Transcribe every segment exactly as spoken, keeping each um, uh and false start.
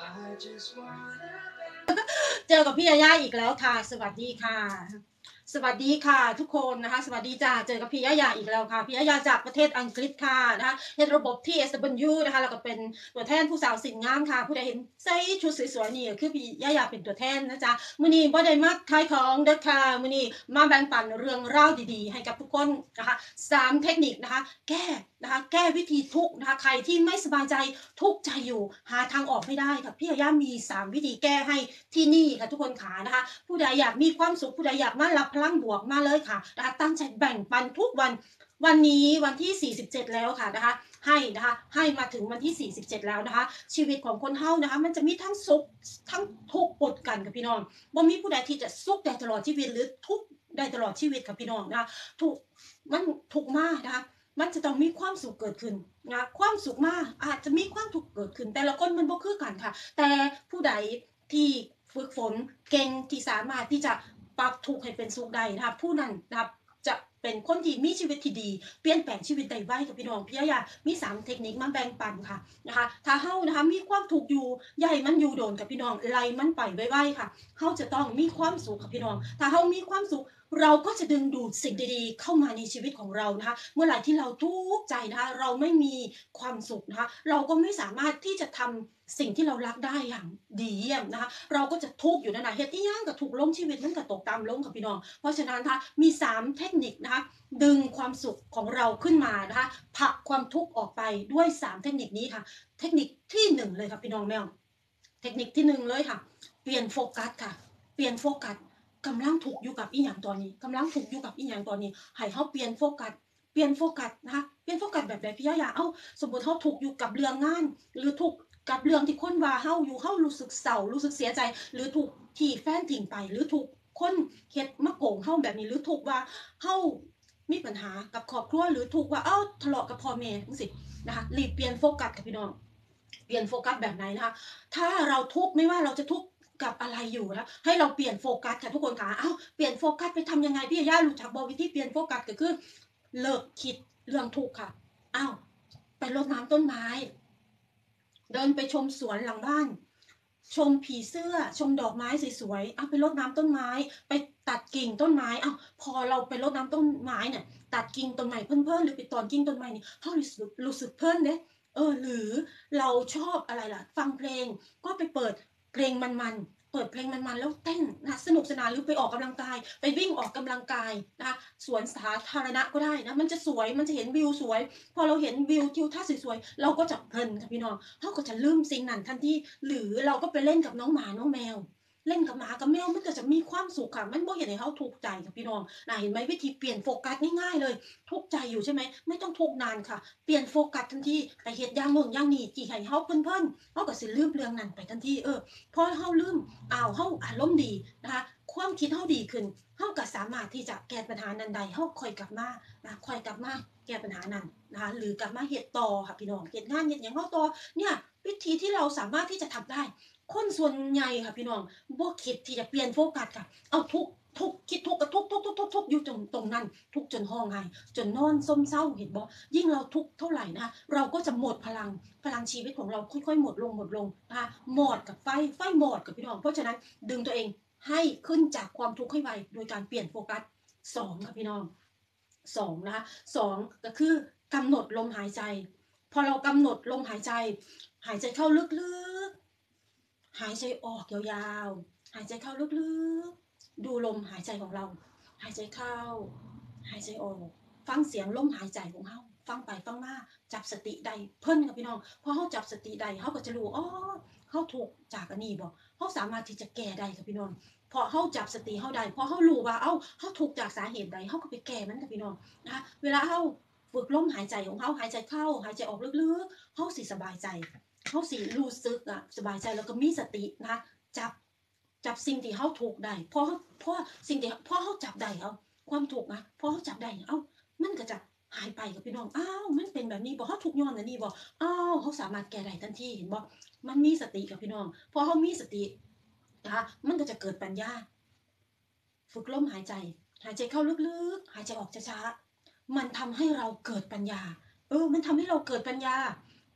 เจอกับพี่ยาย่าอีกแล้วค่ะสวัสดีค่ะสวัสดีค่ะทุกคนนะคะสวัสดีจ้าเจอกับพี่ยาย่าอีกแล้วค่ะพี่ยาย่าจากประเทศอังกฤษค่ะนะคะเฮ็ดระบบ ที เอส ดับเบิลยู นะคะแล้วก็เป็นตัวแทนผู้สาวสิ่งงามค่ะผู้ใดเห็นใส่ชุดสวยๆนี่คือพี่ยาย่าเป็นตัวแทนนะจ๊ะมื้อนี้บ่ได้มาขายของเด้อค่ะมื้อนี้มาแบ่งปันเรื่องราวดีๆให้กับทุกคนนะคะสามเทคนิคนะคะแก้นะคะแก้วิธีทุกข์นะคะใครที่ไม่สบายใจทุกข์ใจอยู่หาทางออกไม่ได้ค่ะพี่ยาย่ามีสามวิธีแก้ให้ที่นี่ค่ะทุกคนขานะคะผู้ใดอยากมีความสุขผู้ใดอยากมารับพลังบวกมาเลยค่ะนะคะตั้งใจแบ่งปันทุกวันวันนี้วันที่สี่สิบเจ็ดแล้วค่ะนะคะให้นะคะให้มาถึงวันที่สี่สิบเจ็ดแล้วนะคะชีวิตของคนเฮานะคะมันจะมีทั้งสุขทั้งทุกข์ปนกันกับพี่น้องบ่มีผู้ใดที่จะสุขได้ตลอดชีวิตหรือทุกข์ได้ตลอดชีวิตกับพี่น้องนะคะทุกมันทุกข์มากนะคะมันจะต้องมีความสุขเกิดขึ้นนะความสุขมากอาจจะมีความทุกข์เกิดขึ้นแต่ละคนมันบ่คือกันค่ะแต่ผู้ใดที่ฝึกฝนเก่งที่สามารถที่จะปรับทุกข์ให้เป็นสุขได้นะคะผู้นั้นนะครับจะเป็นคนที่มีชีวิตที่ดีเปลี่ยนแปลงชีวิตได้ไวกับพี่น้องพี่ยามีสามเทคนิคมาแบ่งปันค่ะนะคะถ้าเฮานะคะมีความทุกข์อยู่ใหญ่มันอยู่โดนกับพี่น้องไล่มันไปไวๆค่ะเฮาจะต้องมีความสุขกับพี่น้องถ้าเฮามีความสุขเราก็จะดึงดูดสิ่งดีๆเข้ามาในชีวิตของเรานะคะเมื่อไหร่ที่เราทุกข์ใจนะคะเราไม่มีความสุขนะคะเราก็ไม่สามารถที่จะทำสิ่งที่เรารักได้อย่างดีเยี่ยมนะคะเราก็จะทุกข์อยู่นั่นน่ะเฮ็ดอีหยังก็ทุกข์ลงชีวิตมันก็ตกต่ำลงค่ะพี่น้องเพราะฉะนั้นนะคะมีสามเทคนิคนะคะดึงความสุขของเราขึ้นมานะคะผลักความทุกข์ออกไปด้วยสามเทคนิคนี้ค่ะเทคนิคที่หนึ่งเลยค่ะพี่น้องแมวเทคนิคที่หนึ่งเลยค่ะเปลี่ยนโฟกัสค่ะเปลี่ยนโฟกัสกำลังถูกอยู่กับอีหยังตอนนี้กำลังถูกอยู่กับอีหยังตอนนี้ให้เฮาเปลี่ยนโฟกัสเปลี่ยนโฟกัสนะคะเปลี่ยนโฟกัสแบบใดพี่ยาเอ้าสมมุติเฮาถูกอยู่กับเรื่องงานหรือถูกกับเรื่องที่คนว่าเฮาอยู่เฮารู้สึกเศร้ารู้สึกเสียใจหรือถูกที่แฟนทิ้งไปหรือถูกคนเฮ็ดมาโกงเฮาแบบนี้หรือถูกว่าเฮามีปัญหากับครอบครัวหรือถูกว่าเอ้าทะเลาะกับพ่อแม่จังซี่นะคะรีบเปลี่ยนโฟกัสค่ะพี่น้องเปลี่ยนโฟกัสแบบไหนนะคะถ้าเราทุกข์ไม่ว่าเราจะทุกข์กับอะไรอยู่นะให้เราเปลี่ยนโฟกัสค่ะทุกคนค่ะเอ้าเปลี่ยนโฟกัสไปทำยังไงพี่ย่ารู้จักบอกวิธีเปลี่ยนโฟกัสก็คือเลิกคิดเรื่องทุกข์ค่ะอ้าวไปรดน้ำต้นไม้เดินไปชมสวนหลังบ้านชมผีเสื้อชมดอกไม้สวยๆเอาไปรดน้ำต้นไม้ไปตัดกิ่งต้นไม้อ้าวพอเราไปรดน้ำต้นไม้เนี่ยตัดกิ่งต้นไม้เพิ่นๆหรือไปตอนกิ่งต้นไม้นี่เฮารู้สึกรู้สึกเพลินเด้เออหรือเราชอบอะไรล่ะฟังเพลงก็ไปเปิดเพลงมันๆเปิดเพลงมันๆแล้วเต้นนะสนุกสนานหรือไปออกกำลังกายไปวิ่งออกกำลังกายนะคะสวนสาธารณะก็ได้นะมันจะสวยมันจะเห็นวิวสวยพอเราเห็นวิวทิวทัศน์สวยๆเราก็จะเพลินค่ะพี่น้องเราก็จะลืมสิ่งนั้นทันทีหรือเราก็ไปเล่นกับน้องหมาน้องแมวเล่นกับหมากับแมวมันก็จะมีความสุขค่ะมันบ่เห็นให้เขาทุกข์ใจค่ะพี่น้องนะเห็นไหมวิธีเปลี่ยนโฟกัสง่ายๆเลยทุกข์ใจอยู่ใช่ไหมไม่ต้องทุกข์นานค่ะเปลี่ยนโฟกัสทันทีไปเฮ็ดอย่างโน่นอย่างนี้ที่ให้เฮาเพลินๆเฮาก็สิลืมเรื่องนั้นไปทันทีเออพอเฮาลืมอ้าวเฮาอารมณ์ดีนะคะความคิดเฮาดีขึ้นเฮาก็สามารถที่จะแก้ปัญหานั้นได้เฮาค่อยกลับมานะค่อยกลับมาแก้ปัญหานั้นนะคะหรือกลับมาเฮ็ดต่อค่ะพี่น้องเฮ็ดงานเฮ็ดหยังเฮาต่อเนี่ยวิธีที่เราสามารถที่จะทำได้คนส่วนใหญ่ค่ะพี่น้องบ่คิดที่จะเปลี่ยนโฟกัสค่ะเอาทุกทุกคิดทุกก็ทุกทุกทุกทุกทุกอยู่ตรงตรงนั้นทุกจนห้องไห้จนนอนซมเศร้าเห็นบ่ยิ่งเราทุกข์เท่าไหร่นะคะเราก็จะหมดพลังพลังชีวิตของเราค่อยๆหมดลงหมดลงนะคะหมดกับไฟไฟหมดกับพี่น้องเพราะฉะนั้นดึงตัวเองให้ขึ้นจากความทุกข์ให้ไวโดยการเปลี่ยนโฟกัสสองค่ะพี่น้องสองนะคะสองก็คือกำหนดลมหายใจพอเรากำหนดลมหายใจหายใจเข้าลึกๆหายใจออกยาวๆหายใจเข้าลึกๆดูลมหายใจของเราหายใจเข้าหายใจออกฟังเสียงลมหายใจของเราฟังไปฟังมาจับสติได้เพิ่นค่ะพี่น้องพอเขาจับสติได้เขาก็จะรู้อ๋อเขาถูกจากอันนี้บ่เขาสามารถที่จะแก้ได้ค่ะพี่น้องพอเขาจับสติเขาได้พอเขารู้ว่าเอ้าเขาถูกจากสาเหตุใดเขาก็ไปแก้มันค่ะพี่น้องนะคะเวลาเขาฝึกลมหายใจของเขาหายใจเข้าหายใจออกลึกๆเขาสิสบายใจเขาสิรู้สึกอะสบายใจแล้วก็มีสตินะคะจับจับสิ่งที่เขาถูกได้พอเขาพอสิ่งที่พอเขาจับได้เอาความถูกนะพอเขาจับได้เอ้ามันก็จะหายไปกับพี่น้องอ้าวมันเป็นแบบนี้บ่เขาถูกย้อนอันนี้บ่อ้าวเขาสามารถแก้ได้ทันทีเห็นบ่มันมีสติกับพี่น้องพอเขามีสตินะคะมันก็จะเกิดปัญญาฝึกลมหายใจหายใจเข้าลึกๆหายใจออกช้าๆมันทำให้เราเกิดปัญญาเออมันทำให้เราเกิดปัญญาพ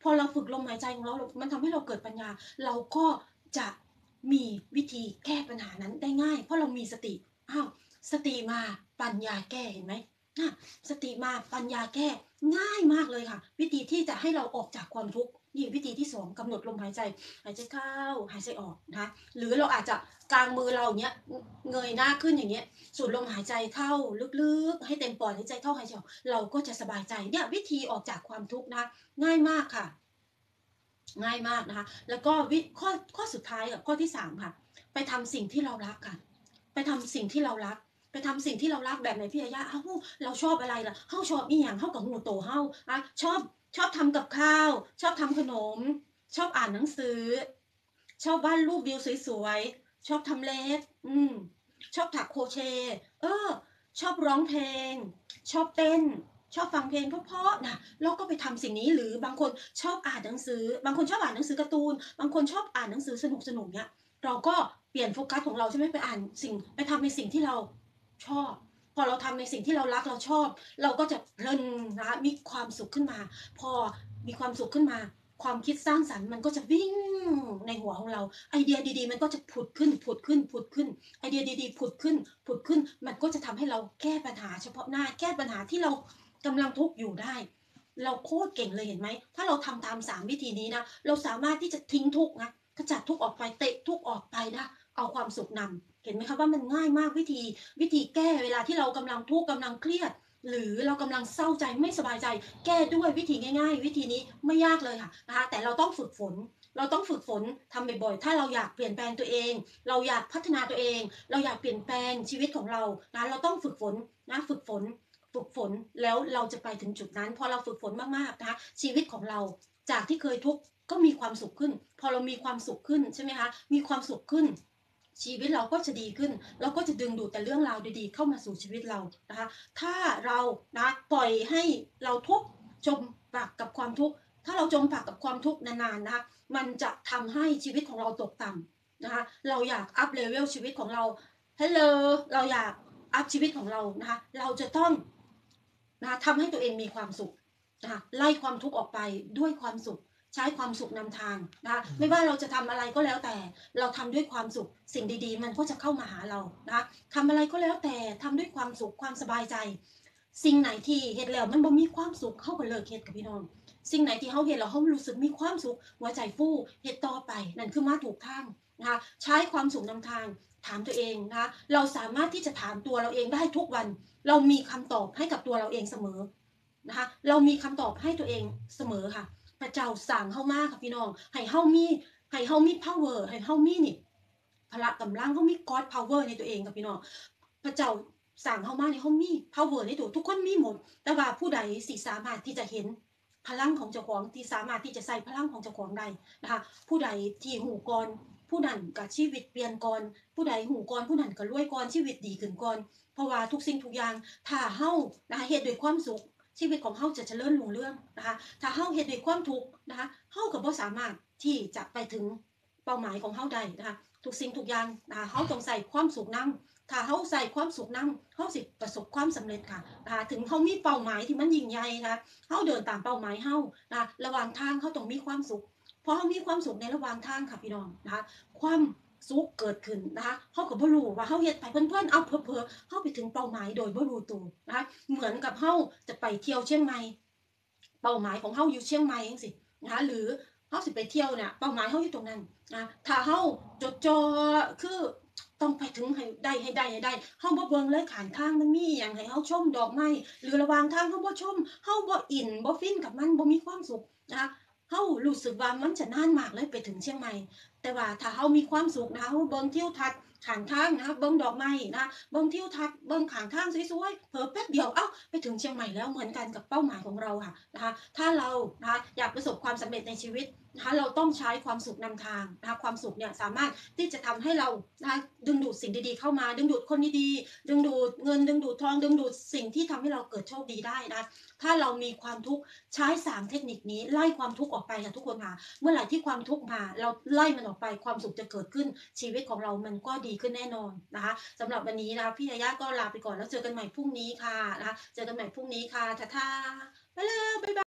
พอเราฝึกลมหายใจของเรามันทำให้เราเกิดปัญญาเราก็จะมีวิธีแก้ปัญหานั้นได้ง่ายเพราะเรามีสติอ้าวสติมาปัญญาแก้เห็นไหมนะสติมาปัญญาแก้ง่ายมากเลยค่ะวิธีที่จะให้เราออกจากความทุกข์นี่วิธีที่สองกำหนดลมหายใจหายใจเข้าหายใจออกนะคะหรือเราอาจจะกางมือเราเนี้ยเงยหน้าขึ้นอย่างเงี้ยสูดลมหายใจเข้าลึกๆให้เต็มปอดหายใจเข้าหายใจออกเราก็จะสบายใจเนี่ยวิธีออกจากความทุกข์นะง่ายมากค่ะง่ายมากนะคะแล้วก็วิข้อข้อสุดท้ายกับข้อที่สามค่ะไปทำสิ่งที่เรารักกันไปทำสิ่งที่เรารักไปทำสิ่งที่เรารักแบบไหนพี่ยาย่าเอ้าเราชอบอะไรล่ะเฮ้าชอบอีหยังเฮ้ากับหูโตเฮ้าอ่ะชอบชอบทำกับข้าวชอบทำขนมชอบอ่านหนังสือชอบวาดรูปวิวสวยๆชอบทำเล็บอืมชอบถักโครเชต์เออชอบร้องเพลงชอบเต้นชอบฟังเพลงเพราะๆนะเราก็ไปทำสิ่งนี้หรือบางคนชอบอ่านหนังสือบางคนชอบอ่านหนังสือการ์ตูนบางคนชอบอ่านหนังสือสนุกๆเนี่ยเราก็เปลี่ยนโฟกัสของเราใช่ไหมไปอ่านสิ่งไปทำในสิ่งที่เราชอบพอเราทำในสิ่งที่เรารักเราชอบเราก็จะเพลินนะคะมีความสุขขึ้นมาพอมีความสุขขึ้นมาความคิดสร้างสรรค์มันก็จะวิ่งในหัวของเราไอเดียดีๆมันก็จะผุดขึ้นผุดขึ้นผุดขึ้นไอเดียดีๆผุดขึ้นผุดขึ้นมันก็จะทำให้เราแก้ปัญหาเฉพาะหน้าแก้ปัญหาที่เรากำลังทุกข์อยู่ได้เราโคตรเก่งเลยเห็นไหมถ้าเราทำตามสามวิธีนี้นะเราสามารถที่จะทิ้งทุกข์นะขจัดทุกข์ออกไปเตะทุกข์ออกไปนะเอาความสุขนำเห็นไหมคะว่ามันง่ายมากวิธีวิธีแก้เวลาที่เรากำลังทุกข์กำลังเครียดหรือเรากำลังเศร้าใจไม่สบายใจแก้ด้วยวิธีง่ายๆวิธีนี้ไม่ยากเลยค่ะนะคะแต่เราต้องฝึกฝนเราต้องฝึกฝนทำบ่อยๆถ้าเราอยากเปลี่ยนแปลงตัวเองเราอยากพัฒนาตัวเองเราอยากเปลี่ยนแปลงชีวิตของเรานะเราต้องฝึกฝนนะฝึกฝนฝึกฝนแล้วเราจะไปถึงจุดนั้นพอเราฝึกฝนมากๆนะคะชีวิตของเราจากที่เคยทุกข์ก็มีความสุขขึ้นพอเรามีความสุขขึ้นใช่ไหมคะมีความสุขขึ้นชีวิตเราก็จะดีขึ้นเราก็จะดึงดูดแต่เรื่องราวดีๆเข้ามาสู่ชีวิตเรานะคะถ้าเรานะปล่อยให้เราทุกข์จมปากกับความทุกข์ถ้าเราจมปากกับความทุกข์นานๆนะคะมันจะทำให้ชีวิตของเราตกต่ำนะคะเราอยากอัพเลเวลชีวิตของเราฮัลโหลเราอยากอัพชีวิตของเรานะคะเราจะต้องนะคะทำให้ตัวเองมีความสุขนะคะไล่ความทุกข์ออกไปด้วยความสุขใช้ความสุขนำทางนะคะไม่ว่าเราจะทำอะไรก็แล้วแต่เราทำด้วยความสุขสิ่งดีๆมันก็จะเข้ามาหาเรานะคะทำอะไรก็แล้วแต่ทำด้วยความสุขความสบายใจสิ่งไหนที่เฮ็ดแล้วมันบ่มีความสุขเข้ากันเลิกเฮ็ดกับพี่น้องสิ่งไหนที่เขาเห็นแล้วเขารู้สึกมีความสุขหัวใจฟูเฮ็ดต่อไปนั่นคือมาถูกทางนะคะใช้ความสุขนำทางถามตัวเองนะคะเราสามารถที่จะถามตัวเราเองได้ทุกวันเรามีคำตอบให้กับตัวเราเองเสมอนะคะเรามีคำตอบให้ตัวเองเสมอค่ะพระเจ้าสั่งเฮามาค่ะพี่น้องให้เฮามีให้เฮามี power ให้เฮามีนี่พละกำลังเฮามี God power ในตัวเองค่ะพี่น้องพระเจ้าสั่งเฮามานี่เฮามี power ในตัวทุกคนมีหมดแต่ว่าผู้ใดสิสามารถที่จะเห็นพลังของเจ้าของที่สามารถที่จะใส่พลังของเจ้าของได้นะคะผู้ใดที่หูก่อนผู้นั้นก็ชีวิตเปลี่ยนก่อนผู้ใดหูก่อนผู้นั้นก็รวยก่อนชีวิตดีขึ้นก่อนเพราะว่าทุกสิ่งทุกอย่างถ้าเฮานะคะเฮ็ดด้วยความสุขชีวิตของเฮาจะเจริญรุ่งเรืองนะคะถ้าเฮาเฮ็ดด้วยความทุกข์นะคะเฮาก็บ่สามารถที่จะไปถึงเป้าหมายของเฮาได้นะคะทุกสิ่งทุกอย่างนะคะเฮาต้องใส่ความสุขนำถ้าเฮาใส่ความสุขนำเฮาสิประสบความสำเร็จค่ะนะคะถึงเฮามีเป้าหมายที่มันยิ่งใหญ่นะคะเฮาเดินตามเป้าหมายเฮานะคะระหว่างทางเฮาต้องมีความสุขพอเฮามีความสุขในระหว่างทางค่ะพี่น้องนะคะความสุขเกิดขึ้นนะคะเฮาก็บ่รู้ว่าเฮาเฮ็ดไปเพิ่นๆเอาเผลอๆเฮาไปถึงเป้าหมายโดยบ่รู้ตัวนะคะเหมือนกับเฮาจะไปเที่ยวเชียงใหม่เป้าหมายของเฮาอยู่เชียงใหม่จังซี่นะคะหรือเฮาสิไปเที่ยวเนี่ยเป้าหมายเฮาอยู่ตรงนั้นนะถ้าเฮาจดจ่อคือต้องไปถึงให้ได้ให้ได้ให้ได้เฮาบ่เบิ่งเลยข้างทางมันมีอิหยังให้เฮาชมดอกไม้หรือระหว่างทางเฮาบ่ชมเฮาบ่อินบ่ฟินกับมันบ่มีความสุขนะคะเฮารู้สึกว่ามันจะนานมากเลยไปถึงเชียงใหม่แต่ว่าถ้าเฮามีความสุขนะคะเฮาเบิ่งทิวทัศน์ข้างทางนะคะเบิ่งดอกไม้นะคะเบิ่งทิวทัศน์เบิ่งข้างทางสวยๆเผลอแป๊บเดียวอ้าวไปถึงเชียงใหม่แล้วเหมือนกันกับเป้าหมายของเราค่ะนะคะถ้าเรานะคะอยากประสบความสำเร็จในชีวิตนะคะเราต้องใช้ความสุขนำทางนะคะความสุขเนี่ยสามารถที่จะทำให้เรานะคะดึงดูดสิ่งดีๆเข้ามาดึงดูดคนดีๆดึงดูดเงินดึงดูดทองดึงดูดสิ่งที่ทำให้เราเกิดโชคดีได้นะถ้าเรามีความทุกข์ใช้สามเทคนิคนี้ไล่ความทุกข์ออกไปค่ะทุกคนค่ะเมื่อไหร่ที่ความทุกข์มาเราไล่มันออกไปความสุขจะเกิดขึ้นชีวิตของเรามันก็ดีขึ้นแน่นอนนะคะสำหรับวันนี้นะคะพี่ยาย่าก็ลาไปก่อนแล้วเจอกันใหม่พรุ่งนี้ค่ะนะคะเจอกันใหม่พรุ่งนี้ค่ะท่าๆไปแล้วบ๊ายบาย